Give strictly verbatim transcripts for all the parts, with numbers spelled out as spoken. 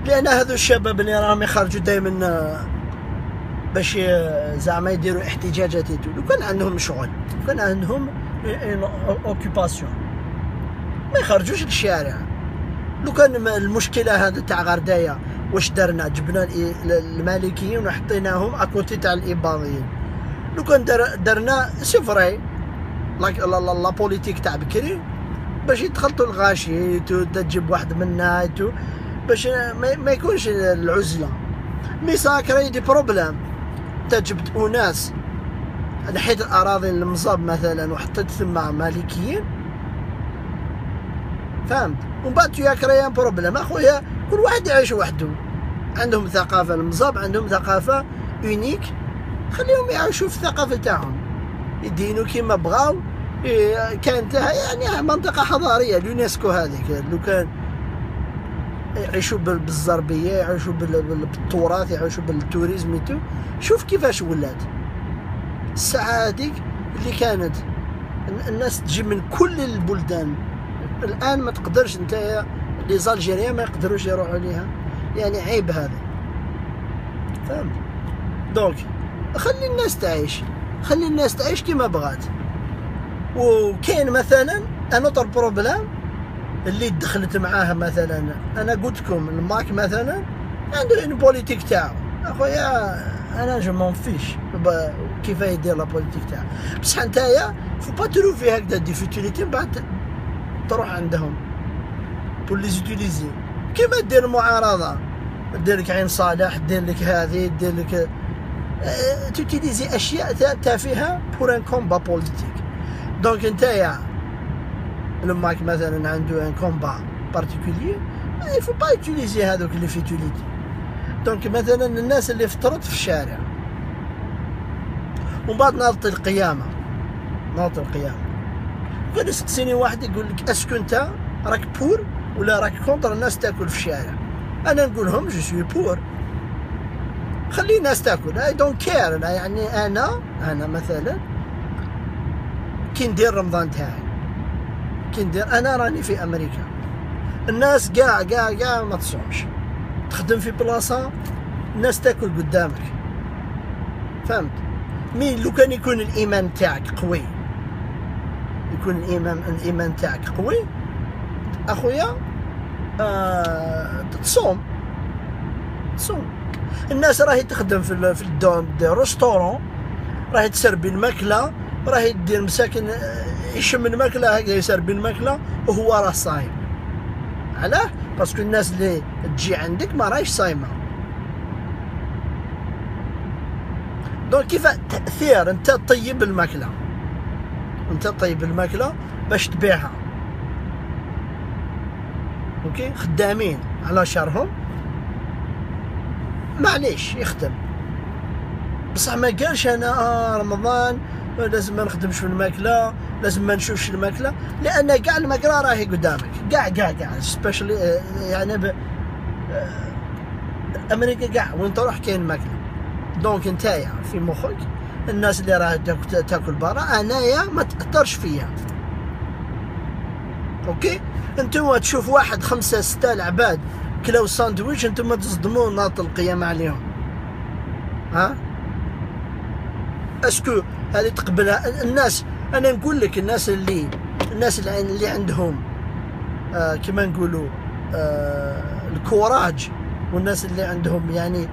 لان هذو الشباب اللي راهم يخرجوا دائما باش زعما يديروا احتجاجات، لو كان عندهم شغل، لو كان عندهم اوكيباسيون ما يخرجوش للشارع. لو كان المشكله هذا تاع غردايه واش درنا؟ جبنا المالكيين وحطيناهم اكوتي تاع الاباضيين. لو كان درنا سي فري لا بوليتيك تاع بكري باش يتخلطوا الغاشي تجيب واحد منا باش ما يكونش العزله. مي ساكري دي بروبليم، تجبت اناس نحيت الاراضي المصاب مثلا وحطيت ثم مالكيين، فهمت؟ ومن بعد يا كريان بروبليم اخويا، كل واحد يعيش وحده، عندهم ثقافه المصاب، عندهم ثقافه اونيك، خليهم يعيشوا في الثقافه تاعهم، يدينوا كيما بغاو. كانت يعني منطقه حضاريه اليونسكو هذيك، لو كان يعيشوا بالزربيه، يعيشوا بالتراث، يعيشوا بالتوريزم. شوف كيفاش ولات الساعه هذيك اللي كانت الناس تجي من كل البلدان، الان ما تقدرش انت لي زالجيريان ما يقدروش يروحوا ليها، يعني عيب هذا، فهمت؟ دونك خلي الناس تعيش، خلي الناس تعيش كيما بغات. وكاين مثلا انوتر بروبلام اللي دخلت معاها، مثلا انا قلت لكم الماك مثلا عنده ان بوليتيك تاعو اخويا، انا جو مون فيش كيف يدير لا بوليتيك تاعو، بصح نتايا فو با تروفي هكذا ديفيتيليتي بعد تروح عندهم بور لي زوتيليزي، كيما دير المعارضه، دير لك عين صالح، دير لك هذه، دير لك اه توتيليزي اشياء تافهه بور ان كومبا بوليتيك. دونك نتايا الماك مثلا عنده ان كومبا بارتيكولير، il faut pas utiliser هذوك اللي فيتوليتي. دونك مثلا الناس اللي فطرت في الشارع ومن بعد ناضت القيامه، ناضت القيامه، غير يسقسيني واحد يقول لك اسكو انت راك بور ولا راك كونتر الناس تاكل في الشارع؟ انا نقول لهم جو سوي بور، خلي الناس تاكل، اي دونت كير. يعني انا انا مثلا كي ندير رمضان تاعي، كي ندير انا راني في امريكا، الناس كاع كاع كاع ما تصومش، تخدم في بلاصه الناس تاكل قدامك، فهمت؟ مي لو كان يكون الايمان تاعك قوي، يكون الايمان الايمان تاعك قوي اخويا، آه تصوم تصوم. الناس راهي تخدم في في الدوم دي ريستورون، راهي تسربي الماكله، راهي دير مساكن يشم الماكله هكذا، يسربي الماكله وهو راه صايم. علاه؟ باسكو الناس اللي تجي عندك ما راهيش صايمه. دونك كيف تاثير انت تطيب الماكله، انت تطيب الماكله باش تبيعها، اوكي؟ خدامين على شهرهم معليش يخدم، بصح ما قالش انا آه رمضان لازم ما نخدمش في الماكله، لازم ما نشوفش الماكله، لان كاع الماكله راهي قدامك، كاع كاع كاع سبيشالي يعني ب... امريكا كاع وين تروح كاين ماكله. دونك نتايا في مخك الناس اللي راهي تاكل برا، انايا ما تاثرش فيا، اوكي؟ انتم تشوف واحد خمسه سته العباد كلاو ساندويتش، انتم تصدموا ناط القيامه عليهم، ها؟ اسكو هذه تقبلها الناس؟ انا نقول لك الناس اللي الناس اللي, اللي عندهم آه كما نقولوا آه الكوراج، والناس اللي عندهم يعني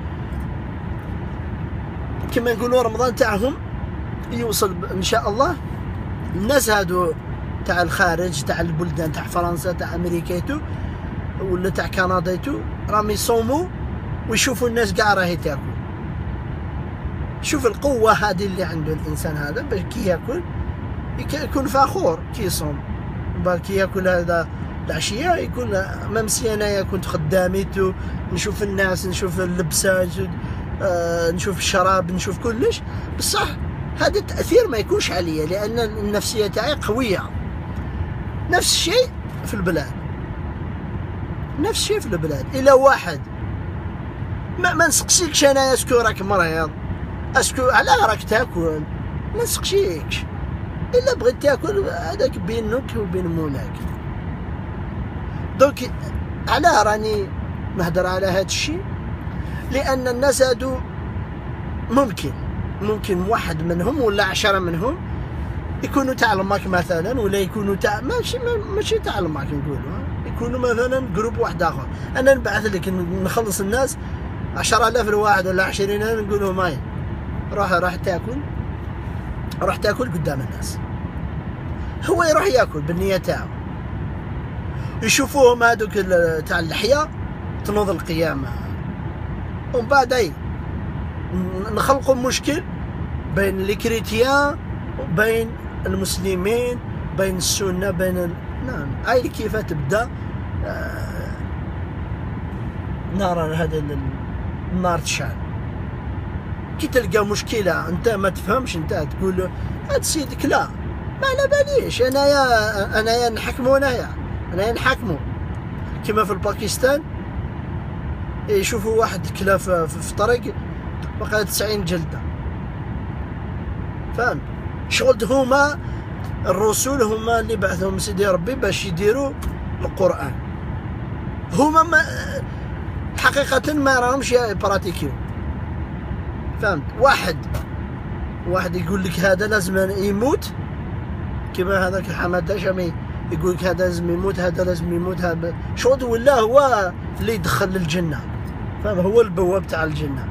كما نقولوا رمضان تاعهم يوصل ان شاء الله. الناس هادو تاع الخارج، تاع البلدان تاع فرنسا، تاع امريكا ولا تاع كندا، راهم يصوموا ويشوفوا الناس كاع راهي تاكل. شوف القوة هذه اللي عنده الإنسان هذا باش كي ياكل يكون فخور كي يصوم، كي ياكل هذا العشية يكون ممسي أنايا كنت خداميتو، نشوف الناس، نشوف اللبسة، آه نشوف الشراب، نشوف كلش، بصح هذا التأثير ما يكونش عليا لأن النفسية تاعي قوية. نفس الشيء في البلاد، نفس الشيء في البلاد. إلا واحد ما, ما نسقسيكش أنا اسكو راك مريض، اسكو على راك تاكل، ما نسقسيكش، الا بغيت تاكل هذاك بينك وبين مولاك. دونك علاه راني نهدر على هذا الشيء؟ لأن الناس هادو ممكن ممكن واحد منهم ولا عشرة منهم يكونوا تعلمك مثلا، ولا يكونوا تاع ماشي ماشي تعلمك نقولوا، يكونوا مثلا جروب واحد آخر. أنا نبعث لك نخلص الناس عشرة آلاف الواحد ولا عشرين ألف، نقول لهم هاي روح راح تاكل، روح تاكل قدام الناس. هو يروح ياكل بالنية تاعو، يشوفوهم هذوك تاع اللحية تنوض القيامة، ومن بعد اي نخلقوا مشكل بين الكريتيان وبين المسلمين، بين السنة بين ال... نعم هاي كيف تبدا آه... نار هذا النار تشعل. كي تلقى مشكلة انت ما تفهمش، انت تقول له هاد سيدك لا ما على باليش، انايا انايا نحكمو، انايا انايا نحكمو. كما في الباكستان يشوفوا واحد كلا في, في طريق بقى تسعين جلدة، فهمت؟ شغل هما الرسول هما اللي بعثهم سيدي ربي باش يديروا القرآن، هما ما حقيقة ما راهمش براتيكيو، فهمت؟ واحد واحد يقول لك هذا لازم يموت، كما هذاك حماد هاشمي يقول لك هذا لازم يموت، هذا لازم يموت، هذا شغل ولا هو اللي يدخل للجنة، فاهم؟ هو البواب تاع الجنة،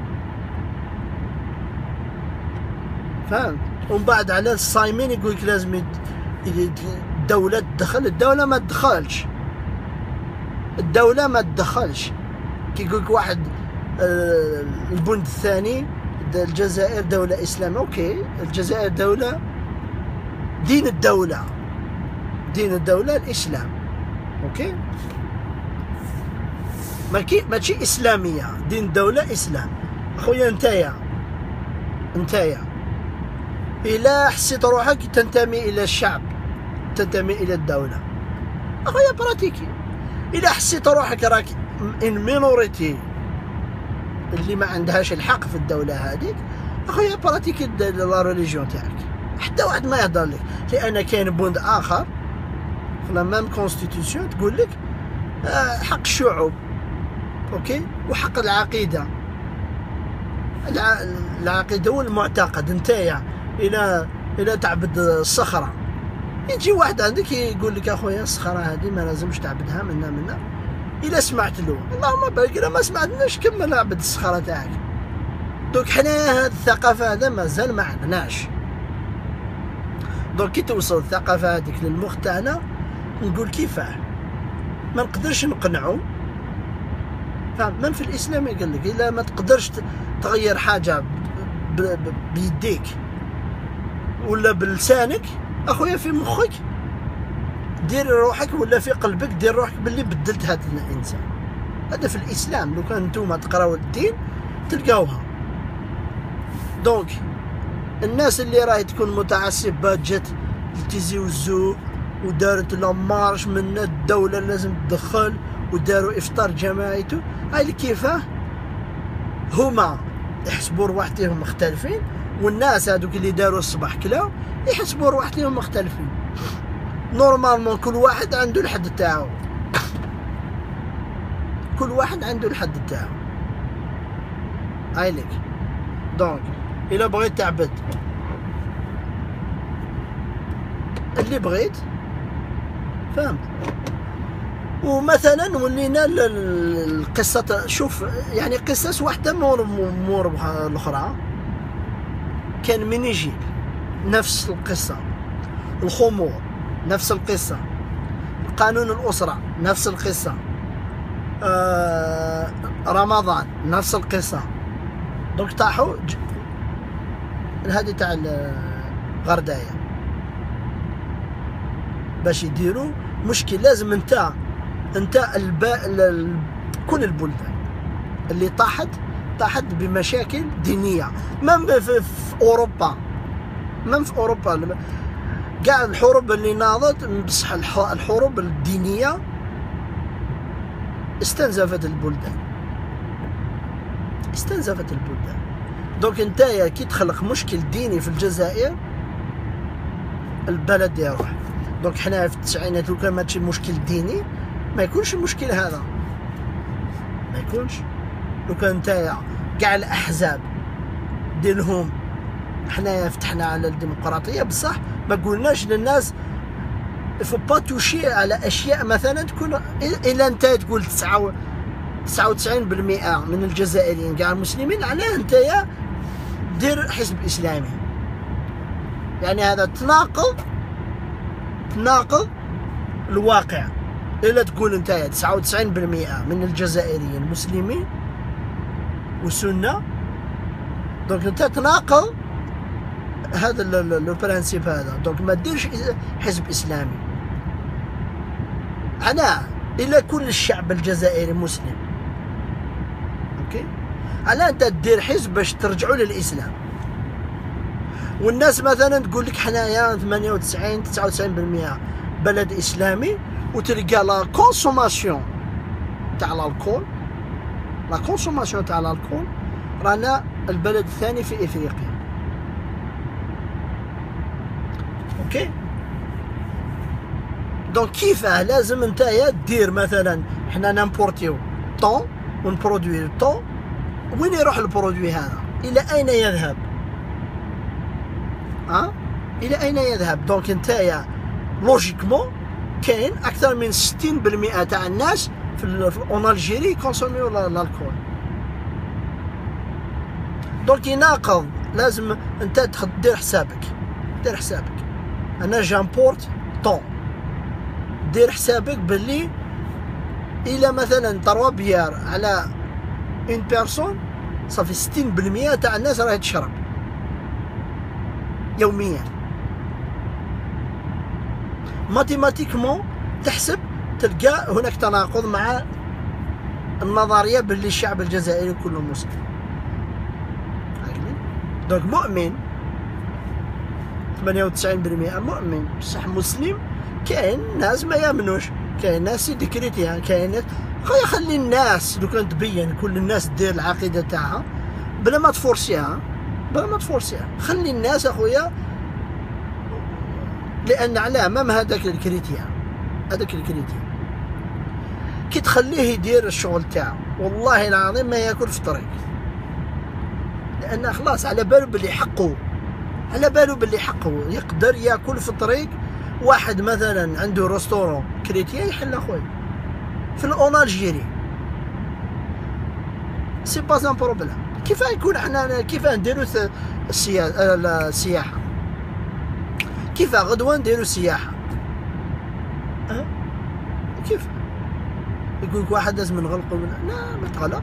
فهمت؟ ومن بعد على الصايمين يقول لك لازم الدولة تدخل، الدولة ما تدخلش، الدولة ما تدخلش. كي يقول لك واحد آه البند الثاني الجزائر دولة إسلامية، أوكي الجزائر دولة، دين الدولة دين الدولة الإسلام، أوكي ماكي ماشي إسلامية، دين الدولة إسلام. أخويا نتايا نتايا إلا حسيت روحك تنتمي إلى الشعب، تنتمي إلى الدولة، أخويا براتيكي. إلا حسيت روحك راك إن مينوريتي اللي ما عندهاش الحق في الدولة هذيك، أخويا براتيكي لا ريليجيون تاعك، حتى واحد ما يهضر لك، لأن كاين بوند آخر في لا ميم كونستيتيسيون تقول لك حق الشعوب، أوكي، وحق العقيدة، العقيدة والمعتقد. نتايا إلى إلى تعبد الصخرة، يجي واحد عندك يقول لك أخويا الصخرة هذه ما لازمش تعبدها منا منا، إلا سمعت له اللهم بارك، إلا ما سمعتناش كمل اعبد الصخرة تاعك. دوك حنا هاد الثقافة هذا مازال ما عندناش. دوك كي توصل الثقافة هذيك للمخ تاعنا نقول كيفاه ما نقدرش نقنعو، فهم؟ من في الإسلام يقول لك إلا ما تقدرش تغير حاجة بيديك ولا بلسانك، أخويا في مخك دير روحك، ولا في قلبك دير روحك باللي بدلت هذا الإنسان. هذا في الإسلام، لو كان نتوما تقراو الدين تلقاوها. دونك الناس اللي راهي تكون متعصبة جات التيزي وزو ودارت لامارش من الدولة لازم تدخل، وداروا إفطار جماعيته، هاي كيفاه هما يحسبوا رواحتهم مختلفين، والناس هذوك اللي داروا الصباح كلاو يحسبوا رواحتهم مختلفين. نورمالمون كل واحد عنده الحد تاعو، كل واحد عنده الحد تاعو، هاي لك. دونك إلا بغيت تعبد اللي بغيت، فهمت؟ ومثلا ولينا القصة، شوف يعني قصص واحدة مور مور الأخرى، كان من يجي نفس القصة، الخمور نفس القصة، قانون الأسرة نفس القصة، آه رمضان نفس القصة. دوك طاحوا هذه تاع الغرداية باش يديروا مشكل. لازم انت انت الباء كل البلدان اللي طاحت طاحت بمشاكل دينية، من في, في أوروبا، من في أوروبا كاع الحروب اللي ناضت، بصح الحروب الدينية استنزفت البلدان، استنزفت البلدان. دوك نتايا كي تخلق مشكل ديني في الجزائر البلد يروح. دوك حنا في التسعينات لو كان ماشي مشكل ديني ما يكونش المشكل هذا، ما يكونش. لو كان نتايا كاع الاحزاب دير لهم حنايا فتحنا على الديمقراطيه بصح ما قلناش للناس فو با توشي على اشياء مثلا تكون الا انت تقول تسعة وتسعين بالمئة من الجزائريين كاع المسلمين، علاه نتايا دير حزب اسلامي؟ يعني هذا تناقض تناقض الواقع. الا تقول نتايا تسعة وتسعين بالمئة من الجزائريين مسلمين وسنه، دونك انت تناقض هذا لو برانسيب هذا. دونك ما ديرش حزب اسلامي. انا الا كل الشعب الجزائري مسلم، اوكي، على انت دير حزب باش ترجعوا للاسلام. والناس مثلا تقول لك حنايا ثمانية وتسعين تسعة وتسعين بالمئة بلد اسلامي، وتلقى لا كونسوماسيون تاع الكول، لا كونسوماسيون تاع الكول رانا البلد الثاني في افريقيا. اوكي، دونك كيفاه لازم نتايا دير مثلا حنا نامبورتيو طون ونبرودوي طون، وين يروح البرودوي هذا؟ الى اين يذهب؟ ها أه؟ الى اين يذهب؟ دونك نتايا لوجيكمون كاين اكثر من ستين بالمئة تاع الناس في اون الجيري كونسوميو الكول. دونك يناقض. لازم انت دير حسابك دير حسابك انا جامبورت طون، دير حسابك باللي الى مثلا تروا بيار على اون بيرسون صافي ستين بالمئة تاع الناس راهي تشرب يوميا. ماتيماتيكمون تحسب تلقى هناك تناقض مع النظريه باللي الشعب الجزائري كله مسلم. دونك مؤمن ثمانية وتسعين بالمئة مؤمن بصح مسلم. كاين ناس ما يامنوش، كاين ناس ديكريتيان، كاين ناس خويا خلي الناس لو كان تبين كل الناس دير العقيده تاعها بلا ما تفورسيها بلا ما تفورسيها. خلي الناس اخويا، لان على امام هذاك الكريتيان هذاك الكريتيان كي تخليه يدير الشغل تاعو والله العظيم ما ياكل في الطريق، لان خلاص على بالو باللي حقه على بالو باللي حقه يقدر ياكل في الطريق. واحد مثلا عنده ريستورون كريتيان يحل اخويا في الاون الجيري، سي با ان بروبليم. كيف يكون احنا كيف نديرو السياحه؟ كيف غدوه نديرو السياحه؟ أه؟ كيف يقول لك واحد لازم نغلقوا من... لا ما تغلق.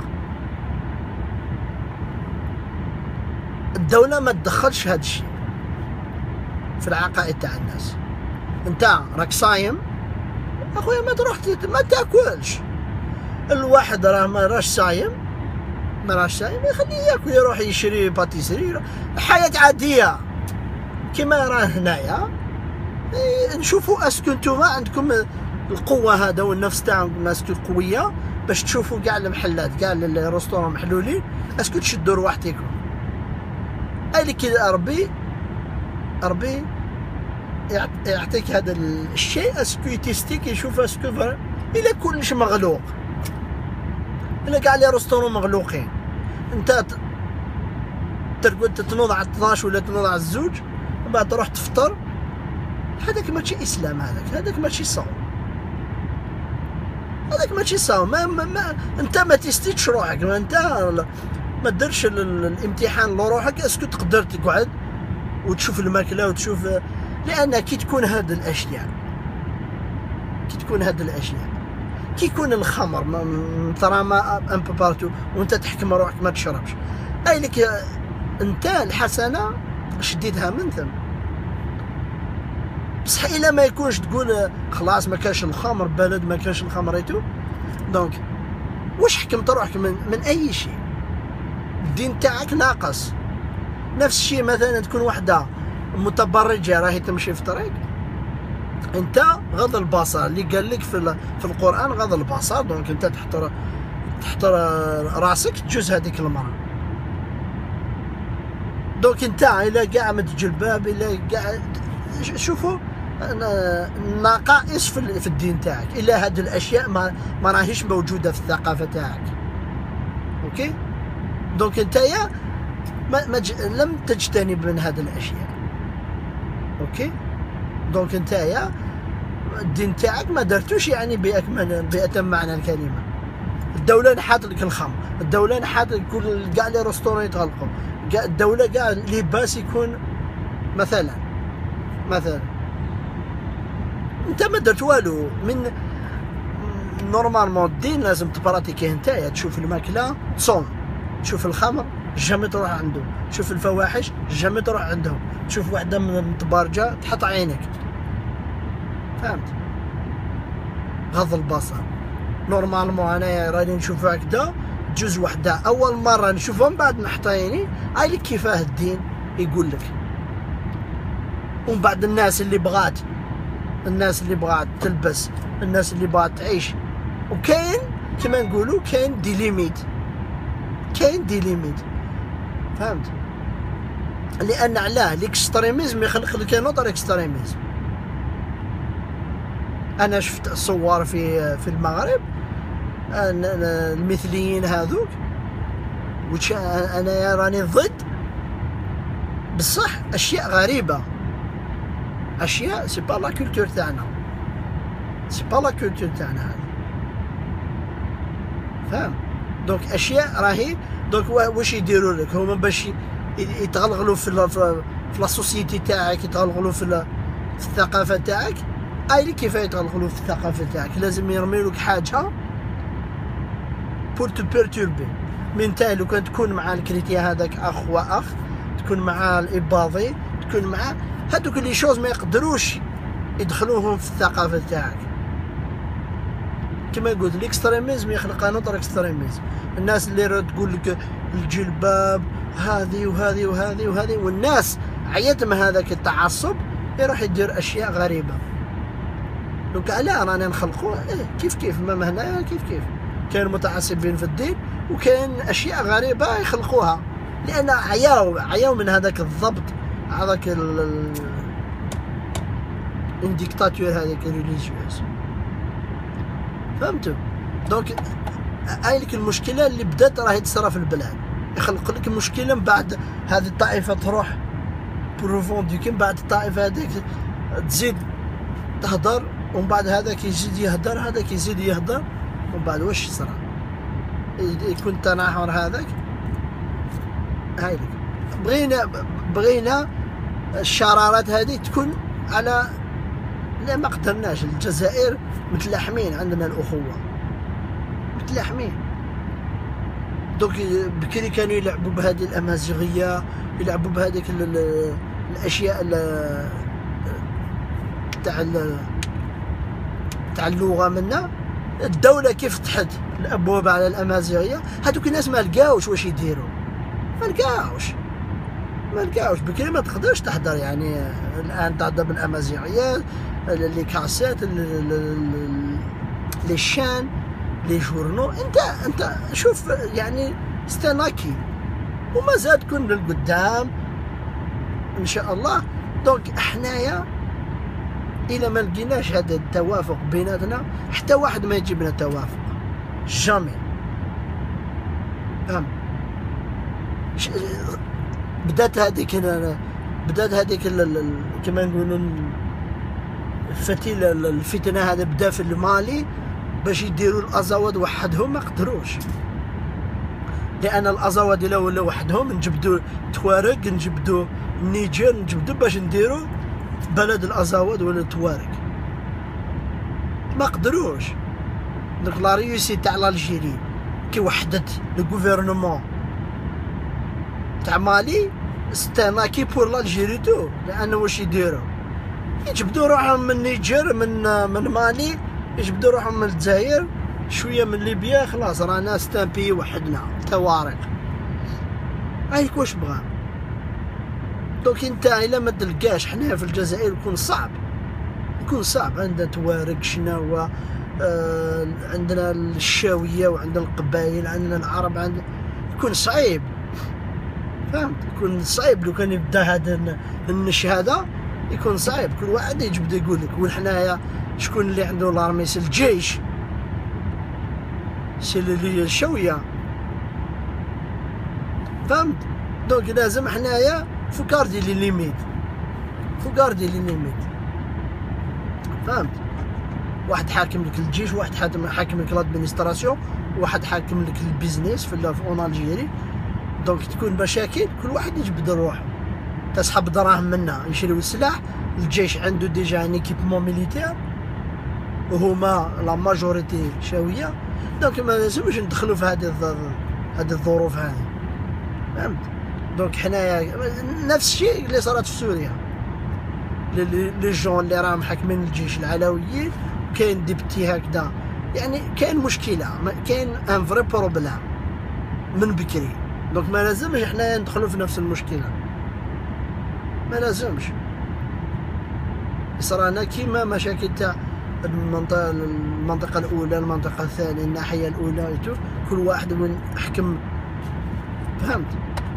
الدوله ما تدخلش هذا الشيء في العقائد تاع الناس. انت راك صايم اخويا ما تروح ما تاكلش. الواحد راه ما راش صايم ما راش صايم يخليه ياكل، يروح يشري باتيسري، حياه عاديه كما راه هنايا. نشوفوا اسكو نتوما عندكم القوه هذا والنفس تاعكم اسكو قويه باش تشوفوا كاع المحلات كاع الريستورون محلولين، اسكو تشدوا رواحتكم. اللي كذا ربي ربي يعطيك هذا الشيء، اسكو يتيستيك يشوف اسكو الا كلش مغلوق، الا كاع لي ريستورون مغلوقين، انت ترقد تنوض على اثناش ولا تنوض على الزوج ومن بعد تروح تفطر. هذاك ماشي اسلام، هذاك هذاك ماشي صوم، هذاك ماشي صوم. ما, ما, ما انت ما تيستيتش روحك، ما انت ما ديرش الامتحان لروحك اسكو تقدر تقعد وتشوف الماكله وتشوف. لان كي تكون هاد الاشياء كي تكون هاد الاشياء كي يكون الخمر ترى ما ان بو بارتو وانت تحكم روحك ما تشربش، اي لك انت الحسنه شديدها من ثم. بصح الا ما يكونش تقول خلاص ما كانش الخمر بلد ما كانش الخمر ريتو، دونك واش حكمت روحك من, من اي شيء؟ الدين تاعك ناقص. نفس الشيء مثلا تكون وحده متبرجه راهي تمشي في طريق، انت غض البصر اللي قال لك في في القران غض البصر، دونك انت تحط تحط راسك تجوز هذيك المراه. دونك انت الا كاع متجلباب الا كاع شوفوا نقائص في, في الدين تاعك، الا هذه الاشياء ما ما راهيش موجوده في الثقافه تاعك. اوكي. دونك نتايا ما, ما ج... لم تجتنب من هذه الاشياء. اوكي. دونك نتايا الدين تاعك ما درتوش يعني باكمل باتم معنى الكلمه. الدوله نحات لك الخمر، الدوله نحات لك كل كاع لي ريستورون يتغلقوا، كاع الدوله كاع اللباس يكون مثلا مثلا انت ما درت والو. من نورمالمون الدين لازم تبراتيكيه نتايا، تشوف الماكله تصوم، تشوف الخمر جامي تروح عنده، تشوف الفواحش جامي تروح عندهم، تشوف وحده متبارجه تحط عينك. فهمت؟ غض البصر. نورمالمون انايا راني نشوف هكذا جوز وحده اول مره نشوفهم بعد نحط عيني عايلك كيفاه الدين يقول لك. ومن بعد الناس اللي بغات الناس اللي بغات تلبس، الناس اللي بغات تعيش، وكاين كما نقولوا كاين دي ليميت، كاين دي ليميت. فهمت؟ لان علاه ليكستريميزم يخلق لك نوتر اكستريميزم. انا شفت صور في في المغرب المثليين هذوك، وش انا راني ضد بصح اشياء غريبه، اشياء سي با لا كولتور تاعنا، سي با لا كولتور تاعنا هذه. فاهم؟ دونك اشياء راهي دونك واش يديروا لك هما باش يتغلغلوا في في لا سوسيتي تاعك، يتغلغلوا في في الثقافه تاعك. اي كيف يتغلغلوا في الثقافه تاعك؟ لازم يرميو لك حاجه بور تو بيرتوربي. من تاع لو كان تكون مع الكريتيان هذاك اخ واخ، تكون مع الاباضي، تكون مع هذوك لي شوز ما يقدروش يدخلوهم في الثقافه تاعك. كما قلت الاكستريميزم يخلق نوتر اكستريميزم. الناس اللي تقول لك الجلباب هذه وهذه وهذه وهذه، والناس عيت من هذاك التعصب يروح يدير اشياء غريبه. دونك علاه رانا نخلقوا إيه كيف كيف ما هنايا كيف كيف كاين متعصبين في الدين، وكاين اشياء غريبه يخلقوها لان عياو عياو من هذاك الضبط، هذاك الانديكتاتور هذاك الريليجيوس. فهمتوا؟ دونك هاي لك المشكله اللي بدات راهي تصرى في البلاد، يخلق لك مشكله من بعد هذه الطائفه تروح بروفونديك، من بعد الطائفه هذيك تزيد تهضر، ومن بعد هذاك يزيد يهدر، هذاك يزيد يهدر، ومن بعد واش يصرى؟ يكون تناحر هذاك. هاي لك بغينا بغينا الشرارات هذه تكون على لا ما قدرناش. الجزائر متلاحمين، عندنا الاخوه متلاحمين. دوك بكري كانوا يلعبوا بهذه الامازيغيه، يلعبوا بهذيك الاشياء تاع تاع اللغه منا. الدوله كيف فتحت الابواب على الامازيغيه، هذوك الناس ما لقاوش واش يديروا، ما لقاوش ما لقاوش بكري ما تقدرش تحضر. يعني الان تهضر بالامازيغيه، لي كاسيت، لي شان، لي جورنو. انت انت شوف يعني ستاناكي، وما زاد كن للقدام ان شاء الله. دونك حنايا الى ما لقيناش هذا التوافق بيناتنا، حتى واحد ما يجيب لنا توافق جامي. فهم؟ بدات هذيك بدات هذيك كما نقولوا الفتيله الفتنه هذا بدا في المالي باش يديروا الازاواد وحدهم، ما قدروش. لان الازاواد الا ولاو وحدهم نجبدوا توارق، نجبدوا النيجر، نجبدوا باش نديروا بلد الازاواد ولا توارق، ما قدروش. دونك لا ريوسي تاع الجيري كي وحدت لو غوفرنمون تاع مالي ستاناكي بور الجيري تو. لانه واش يديروا؟ يجبدوا روحهم من النيجر، من من مالي، يجبدوا روحهم من الجزائر، شويه من ليبيا، خلاص رانا ستامبي وحدنا توارق. هايك واش بغا. دونك انت الا ما تلقاش، حنايا في الجزائر يكون صعب، يكون صعب. عندنا توارق، شناوه، آه عندنا الشاويه، وعندنا القبائل، عندنا العرب، عندنا يكون صعيب. فهمت؟ يكون صعيب لو كان يبدا هذا النش هذا، يكون صعيب. كل واحد يجبد يقول لك. وحنايا شكون اللي عنده لارميس؟ الجيش، سي اللي الشويه. فهمت؟ دونك لازم حنايا فوكاردي لي ليميت، فوكاردي لي ليميت، فهمت؟ واحد حاكم لك الجيش، واحد حاكم حاكم لك لادمينستراسيون، واحد حاكم لك البيزنس في اون الجيري. دونك تكون مشاكل، كل واحد يجبد روحه، تسحب دراهم منا يشريو السلاح. الجيش عنده ديجا ان ايكيبمون ميليتير وهما لا ماجوريتي شاويه. دونك ما لازمش ندخلوا في هذه هذه الظروف هذه، فهمت؟ دونك حنايا نفس الشيء اللي صارت في سوريا، لي جون اللي راهم حاكمين الجيش العلويين، كاين دي بتي هكذا، يعني كاين مشكله، كاين ان فري بروبلام من بكري. دونك ما لازمش حنايا ندخلوا في نفس المشكله، ما لازمش. صرانا كيما مشاكل تاع المنطقه المنطقه الاولى، المنطقه الثانيه، الناحيه الاولى، كل واحد وين حكم، فهمت؟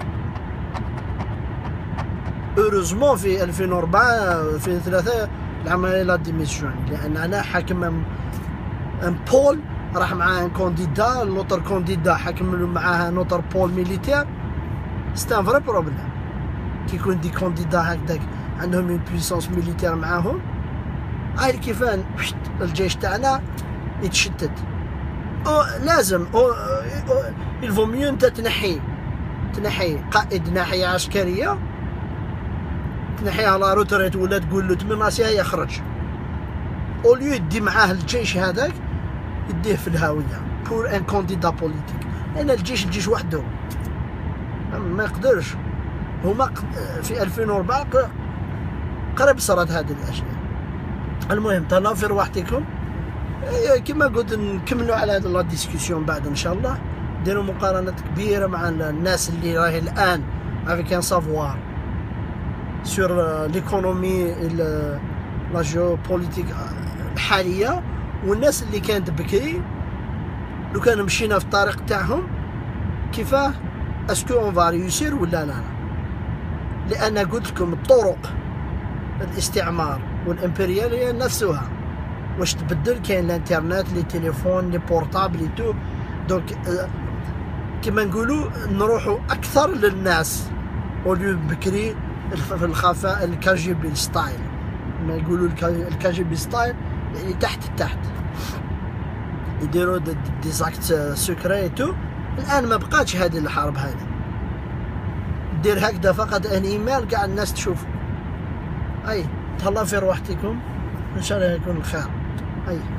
اوروزمون في ألفين وأربعة ألفين وثلاثة العمليه لا ديميسيون، لان انا حاكم ان بول راح معاه ان كونديدا، لوتر كونديدا حاكم معاها نوتر بول ميليتير. سي ان فري بروبليم كي يكون دي كونديدا هكذاك عندهم اون بويسونس ميليتير معاهم، هاي كيفان الجيش تاعنا يتشتت. أو لازم أو الفو ميو انت تنحي تنحي قائد ناحيه عسكريه، تنحيها لا روتريت ولا تقول له تمن راسها يخرج، اوليو يدي معاه الجيش هذاك يديه في الهاويه بور ان كونديدا بوليتيك، لان الجيش الجيش وحده ما يقدرش. هما في ألفين وأربعة قرب صارت هذه الاشياء. المهم تهلاو في رواحتكم، كما قلت نكملوا على هذه لا ديسكسيون بعد ان شاء الله، نديروا مقارنات كبيره مع الناس اللي راهي الان افيك ان سافوار سور ليكونومي لا جيو بوليتيك الحاليه، والناس اللي كانت بكري. لو كان مشينا في الطريق تاعهم كيفاه اسكو اون فا ريوسير ولا لا؟ لان قلت لكم الطرق الاستعمار والامبرياليه نفسها واش تبدل، كاين الانترنت، لي تليفون، لي بورطابل، لي تو. دونك كما نقولوا نروحوا اكثر للناس اوليو بكري في الخفاء الكاجي بي ستايل، ما يقولوا الكاجي بي ستايل يعني تحت تحت يديروا دي, دي زاكت سكري تو. الان ما بقاتش هذه الحرب هذه، دير هكذا فقط ان ايميل قاع الناس تشوف. اي تهلاو في رواحتكم ان شاء الله يكون الخير. اي